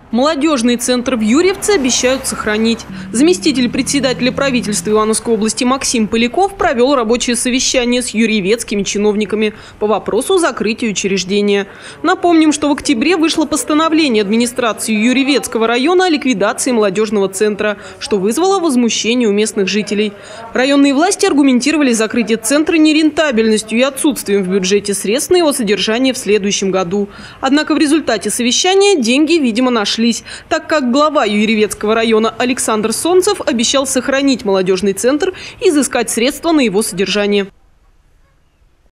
Молодежный центр в Юрьевце обещают сохранить. Заместитель председателя правительства Ивановской области Максим Поляков провел рабочее совещание с юрьевецкими чиновниками по вопросу закрытия учреждения. Напомним, что в октябре вышло постановление администрации Юрьевецкого района о ликвидации молодежного центра, что вызвало возмущение у местных жителей. Районные власти аргументировали закрытие центра нерентабельностью и отсутствием в бюджете средств на его содержание в следующем году. Однако в результате совещания деньги, видимо, нашлись, так как глава Юрьевецкого района Александр Солнцев обещал сохранить молодежный центр и изыскать средства на его содержание.